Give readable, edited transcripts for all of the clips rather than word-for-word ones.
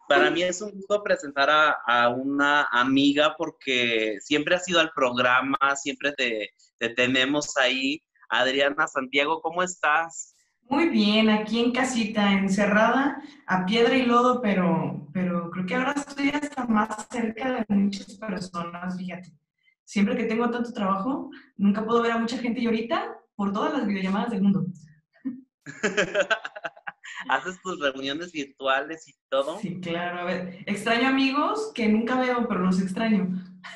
Para mí es un gusto presentar a una amiga porque siempre has ido al programa, siempre te tenemos ahí. Adriana Santiago, ¿cómo estás? Muy bien, aquí en casita, encerrada a piedra y lodo, pero creo que ahora estoy hasta más cerca de muchas personas, fíjate. Siempre que tengo tanto trabajo, nunca puedo ver a mucha gente y ahorita por todas las videollamadas del mundo. ¿Haces tus reuniones virtuales y todo? Sí, claro, a ver, extraño amigos que nunca veo, pero los extraño.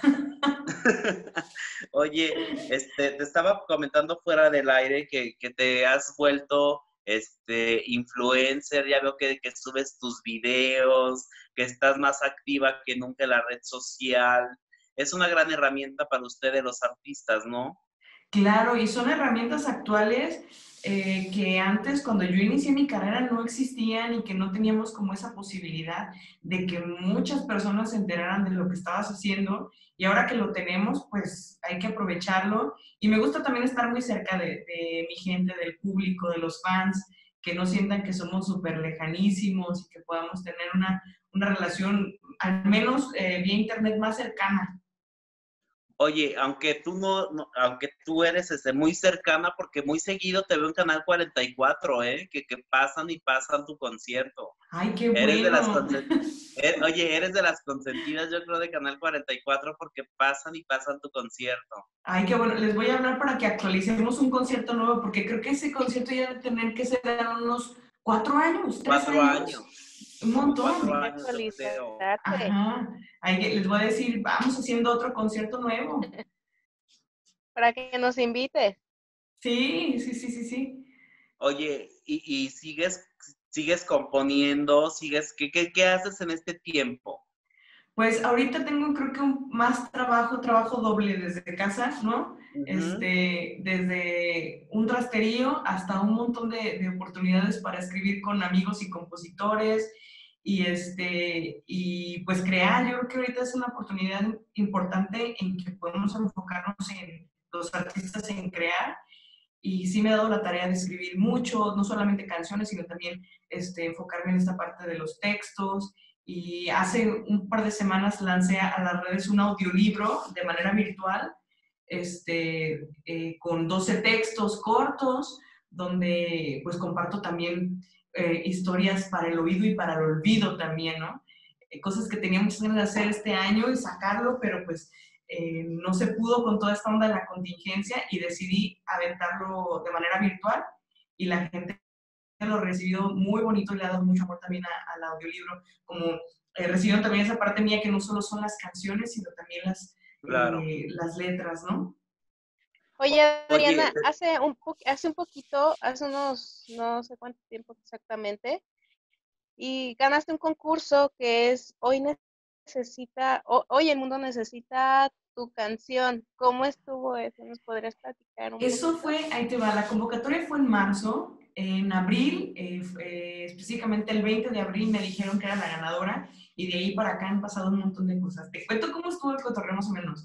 Oye, te estaba comentando fuera del aire que te has vuelto influencer, ya veo que subes tus videos, que estás más activa que nunca en la red social. Es una gran herramienta para ustedes los artistas, ¿no? Claro, y son herramientas actuales que antes, cuando yo inicié mi carrera, no existían y que no teníamos como esa posibilidad de que muchas personas se enteraran de lo que estabas haciendo. Y ahora que lo tenemos, pues hay que aprovecharlo. Y me gusta también estar muy cerca de mi gente, del público, de los fans, que no sientan que somos súper lejanísimos y que podamos tener una relación, al menos vía internet, más cercana. Oye, aunque aunque tú eres muy cercana, porque muy seguido te veo en Canal 44, ¿eh? Que pasan y pasan tu concierto. ¡Ay, qué Eres de las bueno! Oye, eres de las consentidas, yo creo, de Canal 44 porque pasan y pasan tu concierto. Ay, qué bueno. Les voy a hablar para que actualicemos un concierto nuevo, porque creo que ese concierto ya debe tener que ser a unos 4 años, tres Cuatro años, años, un como montón. cuatro Hay que años, yo creo. actualizarte Ajá. Les voy a decir, vamos haciendo otro concierto nuevo. para que nos invites. Sí, sí, sí, sí, sí. Oye, y sigues componiendo, ¿qué haces en este tiempo? Pues ahorita tengo creo que más trabajo doble desde casa, ¿no? Ujú. Desde un rasterío hasta un montón de oportunidades para escribir con amigos y compositores y pues crear. Yo creo que ahorita es una oportunidad importante en que podemos enfocarnos en los artistas en crear y sí me he dado la tarea de escribir mucho, no solamente canciones, sino también enfocarme en esta parte de los textos. Y hace un par de semanas lancé a las redes un audiolibro de manera virtual, con 12 textos cortos, donde pues comparto también historias para el oído y para el olvido también, ¿no? Cosas que tenía muchas ganas de hacer este año y sacarlo, pero pues no se pudo con toda esta onda de la contingencia y decidí aventarlo de manera virtual y la gente lo ha recibido muy bonito y le ha dado mucho amor también al audiolibro, como recibieron también esa parte mía que no solo son las canciones, sino también Claro. las letras, ¿no? Oye, Oye, Adriana, hace un poquito, hace unos, no sé cuánto tiempo exactamente, y ganaste un concurso que es Hoy el mundo necesita tu canción. ¿Cómo estuvo eso? ¿Nos podrías platicar un Eso poquito? fue, ahí te va, la convocatoria fue en marzo, en abril, específicamente el 20 de abril me dijeron que era la ganadora y de ahí para acá han pasado un montón de cosas. Te cuento cómo estuvo el cotorreo más o menos.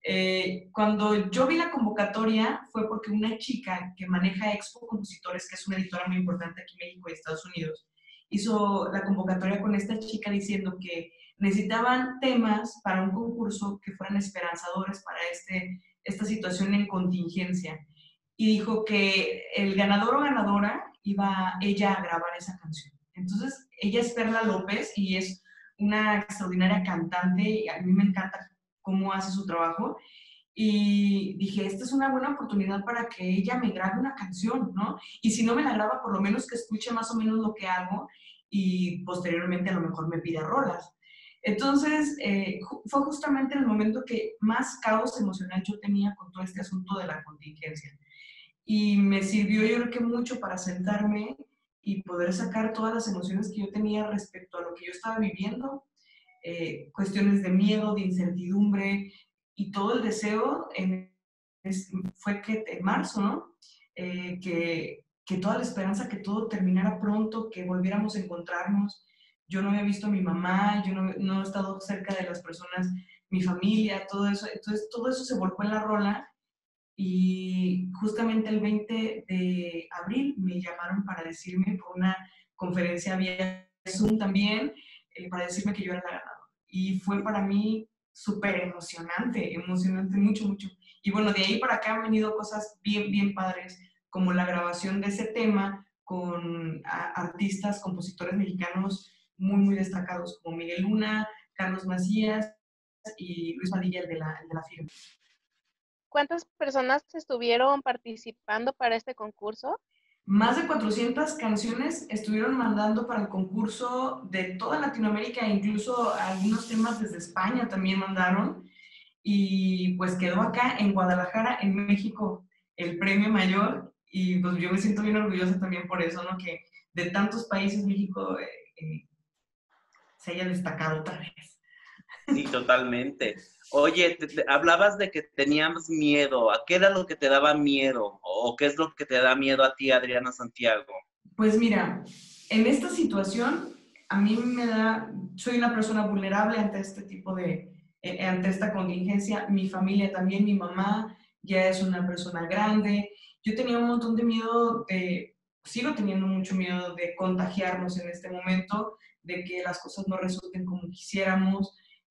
Cuando yo vi la convocatoria fue porque una chica que maneja Expo Compositores, que es una editora muy importante aquí en México y Estados Unidos, hizo la convocatoria con esta chica diciendo que necesitaban temas para un concurso que fueran esperanzadores para esta situación en contingencia. Y dijo que el ganador o ganadora iba ella a grabar esa canción. Entonces, ella es Perla López y es una extraordinaria cantante y a mí me encanta cómo hace su trabajo. Y dije, esta es una buena oportunidad para que ella me grabe una canción, ¿no? Y si no me la graba, por lo menos que escuche más o menos lo que hago y posteriormente a lo mejor me pida rolas. Entonces, fue justamente en el momento que más caos emocional yo tenía con todo este asunto de la contingencia. Y me sirvió yo creo que mucho para sentarme y poder sacar todas las emociones que yo tenía respecto a lo que yo estaba viviendo, cuestiones de miedo, de incertidumbre y todo el deseo fue que en marzo, ¿no? Que toda la esperanza, que todo terminara pronto, que volviéramos a encontrarnos. Yo no había visto a mi mamá, yo no he estado cerca de las personas, mi familia, todo eso. Entonces, todo eso se volcó en la rola y justamente el 20 de abril me llamaron para decirme por una conferencia vía Zoom también, para decirme que yo era la ganadora. Y fue para mí súper emocionante, mucho, mucho. Y bueno, de ahí para acá han venido cosas bien, bien padres, como la grabación de ese tema con artistas, compositores mexicanos muy, muy destacados, como Miguel Luna, Carlos Macías y Luis Padilla, el de la firma. ¿Cuántas personas estuvieron participando para este concurso? Más de 400 canciones estuvieron mandando para el concurso de toda Latinoamérica, e incluso algunos temas desde España también mandaron. Y pues quedó acá en Guadalajara, en México, el premio mayor. Y pues yo me siento bien orgullosa también por eso, ¿no? Que de tantos países México se haya destacado otra vez. Sí, totalmente. Oye, hablabas de que tenías miedo. ¿A qué era lo que te daba miedo? ¿O qué es lo que te da miedo a ti, Adriana Santiago? Pues mira, en esta situación, a mí soy una persona vulnerable ante este tipo ante esta contingencia. Mi familia también, mi mamá ya es una persona grande. Yo tenía un montón de miedo sigo teniendo mucho miedo de contagiarnos en este momento, de que las cosas no resulten como quisiéramos.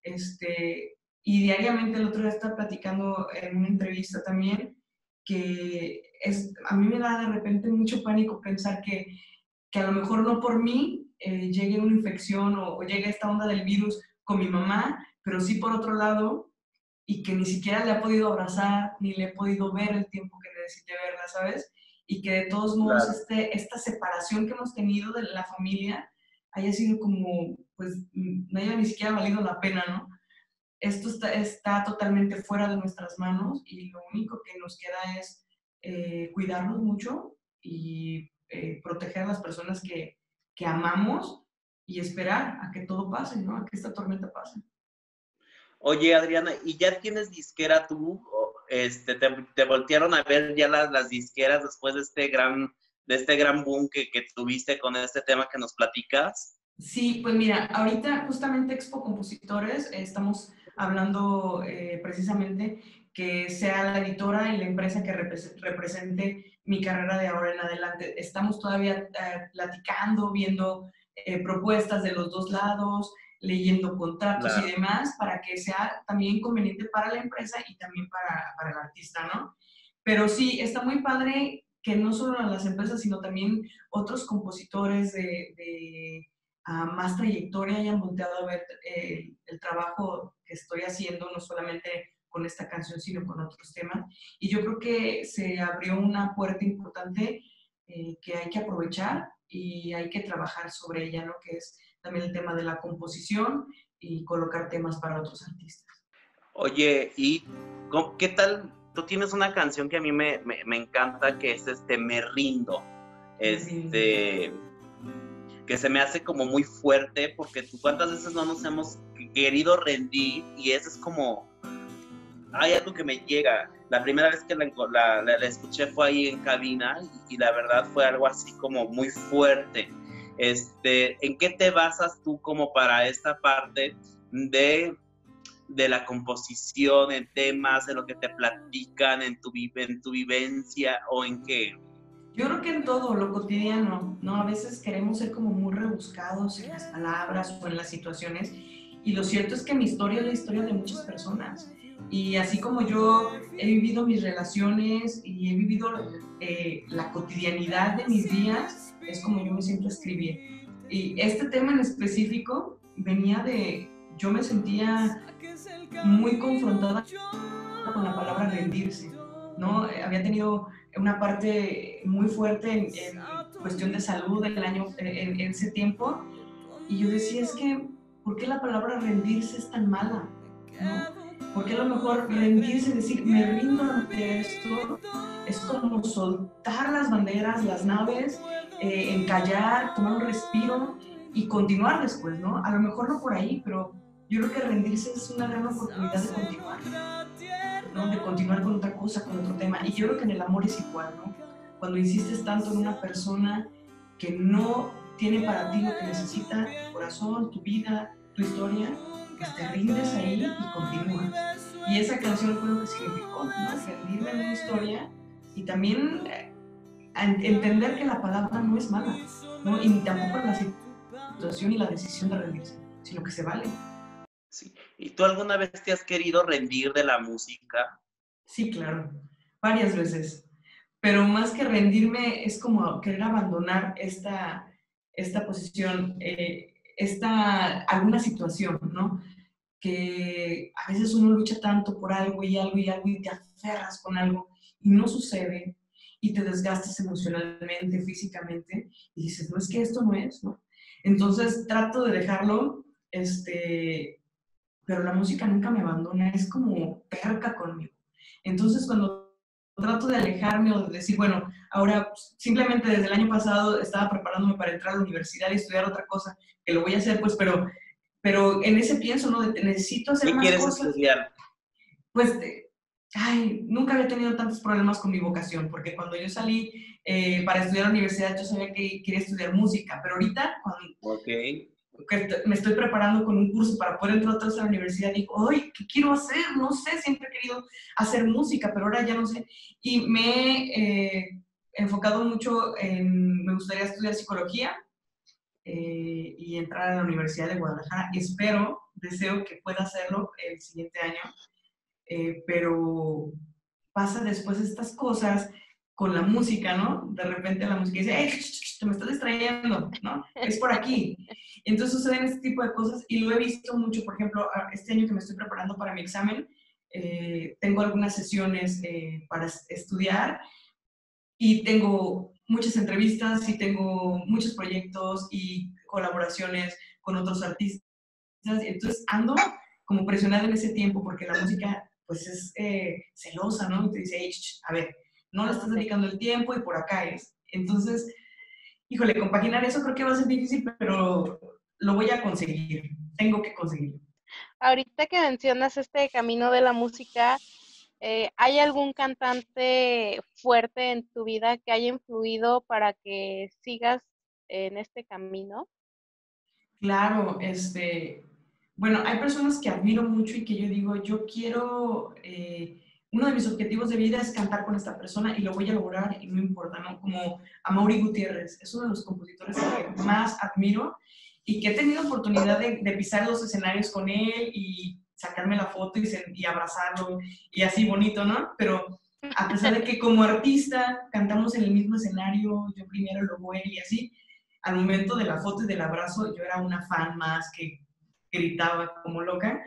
Y diariamente el otro día estaba platicando en una entrevista también que a mí me da de repente mucho pánico pensar que a lo mejor no por mí llegue una infección o llegue esta onda del virus con mi mamá, pero sí por otro lado, y que ni siquiera le ha podido abrazar, ni le he podido ver el tiempo que necesite verla, ¿sabes? Y que de todos modos Claro. esta separación que hemos tenido de la familia haya sido como, pues, no haya ni siquiera valido la pena, ¿no? Esto está totalmente fuera de nuestras manos y lo único que nos queda es cuidarnos mucho y proteger a las personas que amamos y esperar a que todo pase, ¿no? A que esta tormenta pase. Oye, Adriana, ¿y ya tienes disquera tú? ¿Te voltearon a ver ya las disqueras después de este gran boom que tuviste con este tema que nos platicas? Sí, pues mira, ahorita justamente Expo Compositores estamos hablando precisamente que sea la editora y la empresa que represente mi carrera de ahora en adelante. Estamos todavía platicando, viendo propuestas de los dos lados, leyendo contratos y Claro. demás para que sea también conveniente para la empresa y también para el artista, ¿no? Pero sí, está muy padre que no solo las empresas, sino también otros compositores a más trayectoria hayan volteado a ver el trabajo que estoy haciendo, no solamente con esta canción, sino con otros temas. Y yo creo que se abrió una puerta importante que hay que aprovechar y hay que trabajar sobre ella, ¿no? Que es también el tema de la composición y colocar temas para otros artistas. Oye, ¿y qué tal? Tú tienes una canción que a mí me encanta, que es Me Rindo. Que se me hace como muy fuerte, porque tú cuántas veces no nos hemos querido rendir, y eso es como, hay algo que me llega. La primera vez que la escuché fue ahí en cabina, y la verdad fue algo así como muy fuerte. ¿En qué te basas tú como para esta parte de la composición, en temas, en lo que te platican, en tu vivencia, o en qué? Yo creo que en todo lo cotidiano, ¿no? A veces queremos ser como muy rebuscados en las palabras o en las situaciones, y lo cierto es que mi historia es la historia de muchas personas. Y así como yo he vivido mis relaciones y he vivido la cotidianidad de mis días, es como yo me siento a escribir. Y este tema en específico venía yo me sentía muy confrontada con la palabra rendirse, ¿no? Había tenido una parte muy fuerte en cuestión de salud en ese tiempo, y yo decía, es que, ¿por qué la palabra rendirse es tan mala? ¿No? Porque a lo mejor rendirse, decir, me rindo ante esto, es como soltar las banderas, las naves, encallar, tomar un respiro y continuar después, ¿no? A lo mejor no por ahí, pero yo creo que rendirse es una gran oportunidad de continuar, ¿no? De continuar con otra cosa, con otro tema. Y yo creo que en el amor es igual, ¿no? Cuando insistes tanto en una persona que no tiene para ti lo que necesita, tu corazón, tu vida, tu historia, pues te rindes ahí y continúas. Y esa canción fue lo que significó, ¿no? Rendirme en una historia y también entender que la palabra no es mala, ¿no? Y tampoco la situación y la decisión de rendirse. sino que se vale. Sí. ¿Y tú alguna vez te has querido rendir de la música? Sí, claro, varias veces. Pero más que rendirme, es como querer abandonar esta posición, alguna situación, ¿no? Que a veces uno lucha tanto por algo y algo y algo y te aferras con algo y no sucede y te desgastas emocionalmente, físicamente y dices, no, es que esto no es, ¿no? Entonces trato de dejarlo, pero la música nunca me abandona, es como perca conmigo. Entonces cuando trato de alejarme o de decir, bueno, ahora simplemente desde el año pasado estaba preparándome para entrar a la universidad y estudiar otra cosa, que lo voy a hacer, pues, pero en ese pienso, ¿no? De, necesito hacer ¿Qué más quieres cosas. estudiar? Pues, nunca había tenido tantos problemas con mi vocación, porque cuando yo salí para estudiar a la universidad, yo sabía que quería estudiar música, pero ahorita, cuando Ok. me estoy preparando con un curso para poder entrar otra vez a la universidad, digo, ¡ay, qué quiero hacer! No sé, siempre he querido hacer música, pero ahora ya no sé. Y me he enfocado mucho me gustaría estudiar psicología, y entrar a la Universidad de Guadalajara. Espero, deseo que pueda hacerlo el siguiente año, pero pasa después estas cosas con la música, ¿no? De repente la música dice, ¡hey, te me estás distrayendo! ¿No? Es por aquí. Entonces suceden este tipo de cosas y lo he visto mucho, por ejemplo, este año que me estoy preparando para mi examen, tengo algunas sesiones para estudiar y tengo muchas entrevistas y tengo muchos proyectos y colaboraciones con otros artistas. Entonces ando como presionada en ese tiempo porque la música pues es celosa, ¿no? Y te dice, hey, a ver, no le estás dedicando el tiempo y por acá es. Entonces, híjole, compaginar eso creo que va a ser difícil, pero lo voy a conseguir. Tengo que conseguirlo. Ahorita que mencionas este camino de la música, ¿hay algún cantante fuerte en tu vida que haya influido para que sigas en este camino? Claro, bueno, hay personas que admiro mucho y que yo digo, yo quiero, uno de mis objetivos de vida es cantar con esta persona y lo voy a lograr y no importa, ¿no? Como Amaury Gutiérrez, es uno de los compositores que más admiro y que he tenido oportunidad de pisar los escenarios con él y sacarme la foto y abrazarlo y así bonito, ¿no? Pero a pesar de que como artista cantamos en el mismo escenario, yo primero, luego él y así, al momento de la foto y del abrazo, yo era una fan más que gritaba como loca,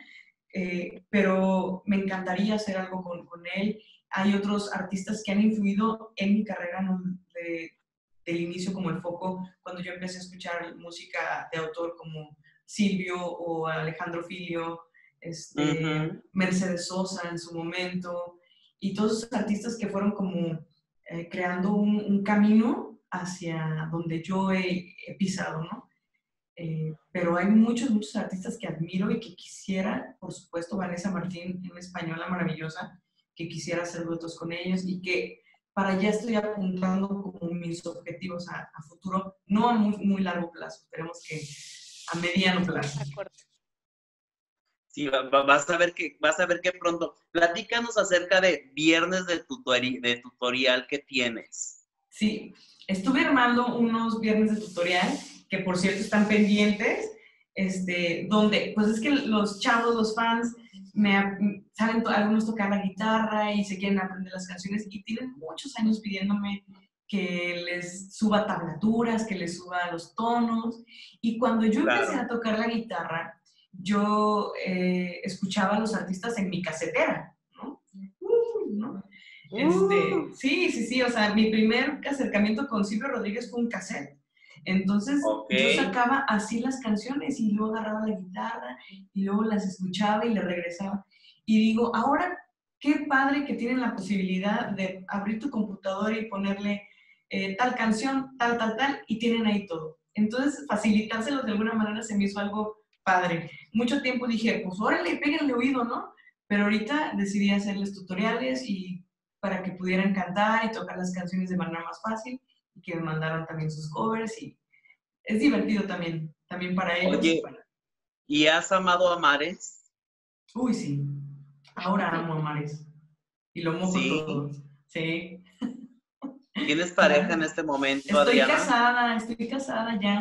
pero me encantaría hacer algo con él. Hay otros artistas que han influido en mi carrera, ¿no? Del inicio como el foco, cuando yo empecé a escuchar música de autor como Silvio o Alejandro Filio, Ujú. Mercedes Sosa en su momento, y todos esos artistas que fueron como creando un camino hacia donde yo he pisado, ¿no? Pero hay muchos artistas que admiro y que quisiera, por supuesto, Vanessa Martín, una española maravillosa, que quisiera hacer duetos con ellos y que para allá estoy apuntando como mis objetivos a futuro, no a muy largo plazo, esperemos que a mediano plazo. A corto. Sí, vas a ver que pronto. Platícanos acerca de viernes de tutorial que tienes. Sí, estuve armando unos viernes de tutorial que por cierto están pendientes, donde, pues es que los chavos, los fans, saben algunos tocar la guitarra y se quieren aprender las canciones y tienen muchos años pidiéndome que les suba tablaturas, que les suba los tonos. Y cuando yo empecé Claro. a tocar la guitarra, yo escuchaba a los artistas en mi casetera, ¿no? ¿No? Sí, o sea, mi primer acercamiento con Silvio Rodríguez fue un cassette. Entonces, Ok. yo sacaba así las canciones y luego agarraba la guitarra y luego las escuchaba y le regresaba. Y digo, ahora, qué padre que tienen la posibilidad de abrir tu computadora y ponerle tal canción, tal, y tienen ahí todo. Entonces, facilitárselos de alguna manera se me hizo algo padre. Mucho tiempo dije, pues órale, péguenle oído, ¿no? Pero ahorita decidí hacerles tutoriales y para que pudieran cantar y tocar las canciones de manera más fácil y que me mandaron también sus covers y es divertido también para ellos y Oye, para... ¿y has amado a mares? Uy, sí, ahora amo a Mares y lo mojo Sí. todo, sí, ¿Tienes pareja en claro. este momento, Adriana? Estoy casada ya,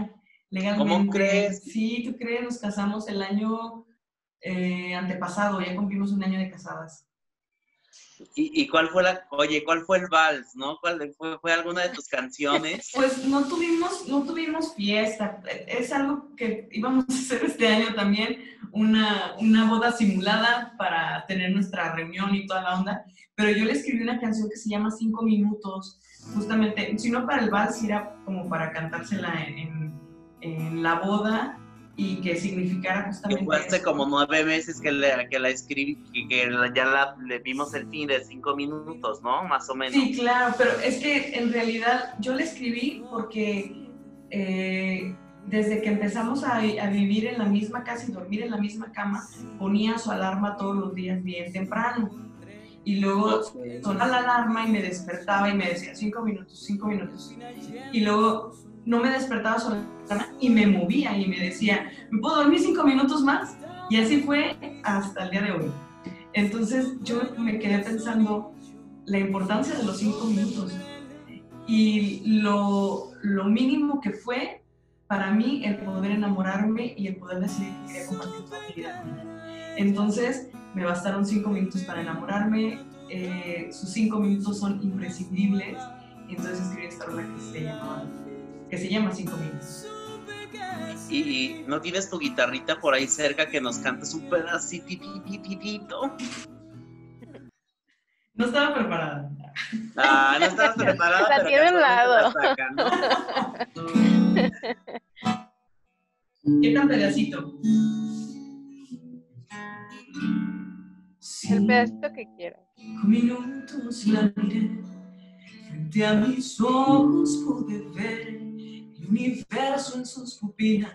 legalmente. ¿Cómo crees? Sí, ¿tú crees? Nos casamos el año antepasado, ya cumplimos un año de casadas. ¿Y cuál fue cuál fue el vals, no? ¿Cuál fue alguna de tus canciones? Pues no tuvimos fiesta. Es algo que íbamos a hacer este año también, una boda simulada para tener nuestra reunión y toda la onda. Pero yo le escribí una canción que se llama 5 minutos, justamente, si no para el vals, era como para cantársela en la boda y que significara justamente Que fue hace eso. como 9 meses que la escribí, le vimos el fin de 5 minutos, ¿no? Más o menos. Sí, claro, pero es que en realidad yo le escribí porque desde que empezamos a vivir en la misma casa y dormir en la misma cama, ponía su alarma todos los días bien temprano. Y luego sonaba la alarma y me despertaba y me decía 5 minutos, 5 minutos. Y luego no me despertaba su alarma y me movía y me decía, ¿me puedo dormir 5 minutos más? Y así fue hasta el día de hoy. Entonces yo me quedé pensando la importancia de los 5 minutos y lo mínimo que fue para mí el poder enamorarme y el poder decidir que quería compartir toda mi vida con él. Entonces me bastaron 5 minutos para enamorarme, sus 5 minutos son imprescindibles, y entonces escribí esta rola que se llama 5 minutos. ¿Y no tienes tu guitarrita por ahí cerca que nos cantes un pedacito? No estaba preparada. No estabas preparada, la tiene a un lado. Saca, ¿no? ¿Qué tal pedacito? El pedacito que quieras. 5 minutos la miré, frente a mis ojos pude ver el universo en sus pupilas.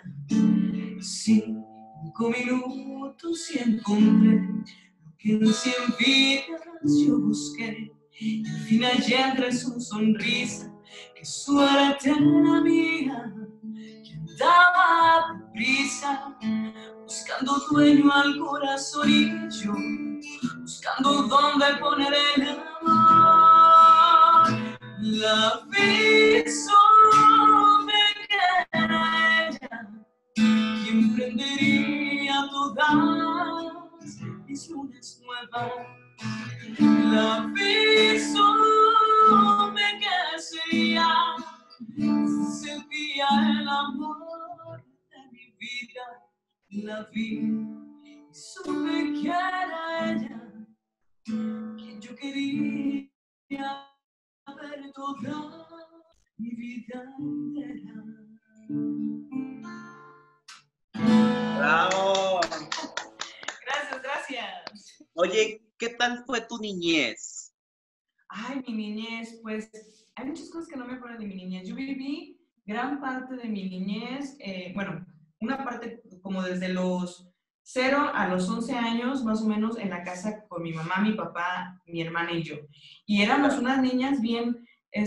5 minutos y encontré lo que en 100 vidas yo busqué. Y al fin hallé entre su sonrisa que suerte era mía, que andaba deprisa, buscando dueño al corazón y yo buscando dónde poner el amor. La vi solo me queda ella, quien prendería todas mis lunas nuevas. La vi solo me queda sería, sentía el amor de mi vida. La vi y supe que era ella quien yo quería ver toda mi vida entera. ¡Bravo! Gracias. Oye, ¿qué tal fue tu niñez? Ay, mi niñez, pues hay muchas cosas que no me acuerdo de mi niñez. Yo viví gran parte de mi niñez, bueno, una parte como desde los 0 a los 11 años, más o menos, en la casa con mi mamá, mi papá, mi hermana y yo. Y éramos unas niñas bien,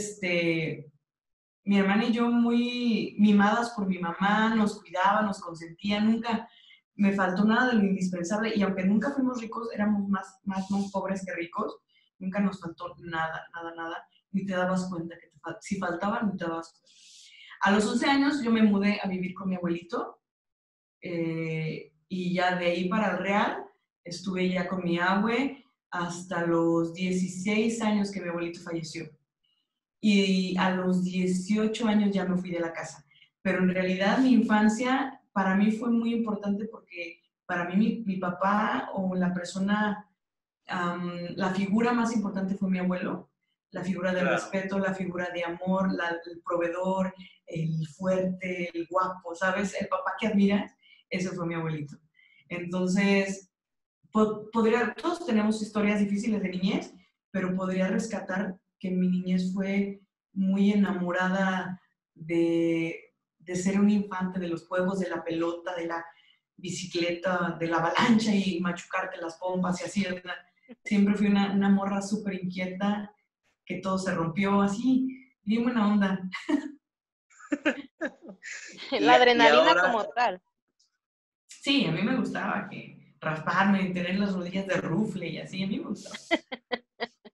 mi hermana y yo muy mimadas por mi mamá, nos cuidaba, nos consentía, nunca me faltó nada de lo indispensable. Y aunque nunca fuimos ricos, éramos más pobres que ricos, nunca nos faltó nada, ni te dabas cuenta que si faltaba, ni te dabas cuenta. A los 11 años yo me mudé a vivir con mi abuelito, y ya de ahí para el Real estuve ya con mi abue hasta los 16 años que mi abuelito falleció. Y a los 18 años ya me fui de la casa. Pero en realidad mi infancia para mí fue muy importante porque para mí mi papá o la persona, la figura más importante fue mi abuelo. La figura del respeto, la figura de amor, el proveedor, el fuerte, el guapo, ¿sabes? El papá que admiras, ese fue mi abuelito. Entonces, todos tenemos historias difíciles de niñez, pero podría rescatar que mi niñez fue muy enamorada de ser un infante, de los juegos, de la pelota, de la bicicleta, de la avalancha y machucarte las pompas y así, ¿verdad? Siempre fui una morra súper inquieta, que todo se rompió así, bien buena onda. La adrenalina ahora, como tal. Sí, a mí me gustaba rasparme y tener las rodillas de rufle y así, a mí me gustaba.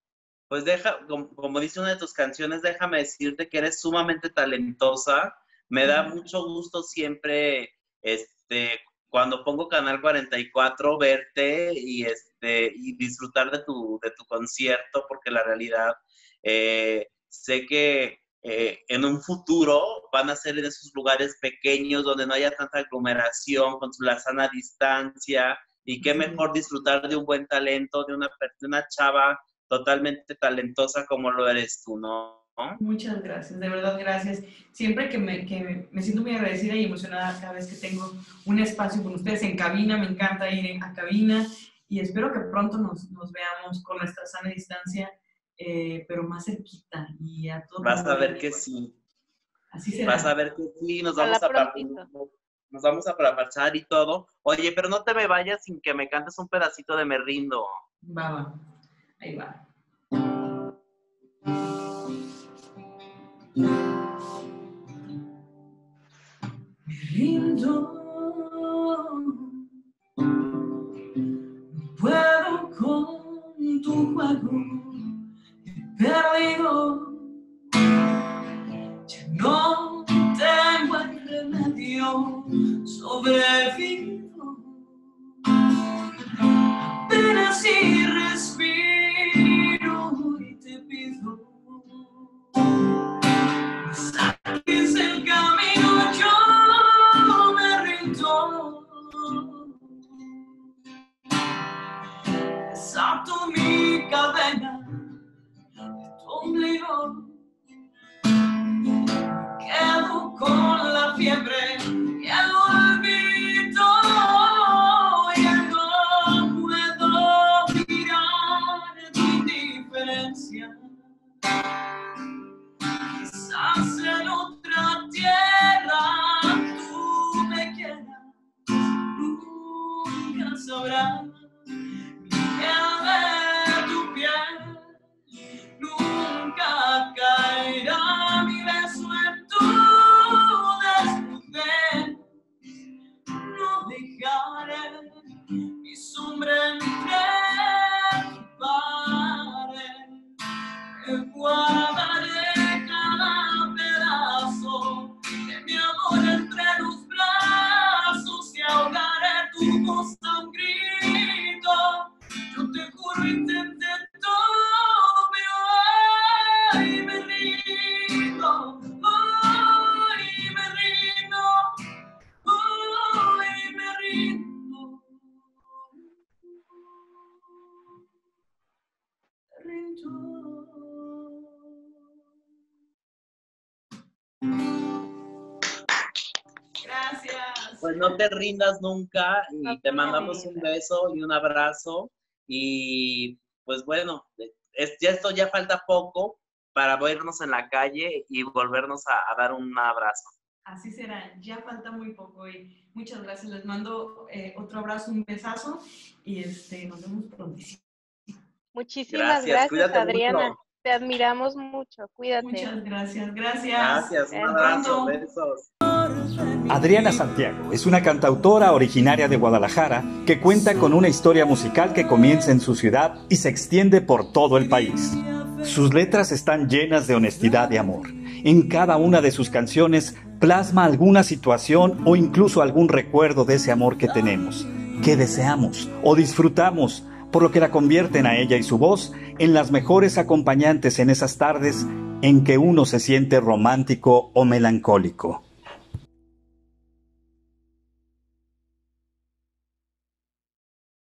Pues como dice una de tus canciones, déjame decirte que eres sumamente talentosa, Me da mucho gusto siempre, cuando pongo Canal 44, verte y disfrutar de tu concierto, porque la realidad, sé que en un futuro van a ser en esos lugares pequeños donde no haya tanta aglomeración, con la sana distancia, y qué mejor disfrutar de un buen talento, de una chava totalmente talentosa como lo eres tú, ¿no? Muchas gracias, de verdad, gracias. Siempre que me siento muy agradecida y emocionada cada vez que tengo un espacio con ustedes en cabina, me encanta ir a cabina y espero que pronto nos veamos con nuestra sana distancia, pero más cerquita y a todos. Vas a ver que sí. Así será. Vas a ver que sí, nos vamos a apapachar y todo. Oye, pero no te me vayas sin que me cantes un pedacito de Me Rindo. Va, ahí va. Me rindo, no puedo con tu juego, he perdido, ya no tengo el remedio, sobrevivo, apenas si respiro y te pido. Es el camino, yo me rindo. Desato mi cadena, tu ombligo. Quedo con la fiebre y el olvido. Ya no puedo mirar tu indiferencia. Quizás en otra tierra tú me quieras, nunca sabrás mi piel de tu piel, nunca caerá mi beso en tu desnudez, no dejaré mi sombra entre tu pared, me guardaré cada pedazo de mi amor entre los brazos y ahogaré tu voz a un grito. Yo te juro intenté todo, pero ay me rindo, ay me rindo, ay me rindo, me rindo. Gracias. Pues no te rindas nunca y No te te mandamos un rindas. beso y un abrazo. Y pues bueno, esto ya falta poco para vernos en la calle y volvernos a dar un abrazo. Así será, ya falta muy poco y muchas gracias. Les mando otro abrazo, un besazo y nos vemos prontísimo. Muchísimas Gracias, cuídate Adriana. mucho. Te admiramos mucho. Cuídate. Muchas gracias, Gracias, un Hasta abrazo, pronto. besos. Adriana Santiago es una cantautora originaria de Guadalajara que cuenta con una historia musical que comienza en su ciudad y se extiende por todo el país. Sus letras están llenas de honestidad y amor. En cada una de sus canciones plasma alguna situación o incluso algún recuerdo de ese amor que tenemos, que deseamos o disfrutamos, por lo que la convierten a ella y su voz en las mejores acompañantes en esas tardes en que uno se siente romántico o melancólico.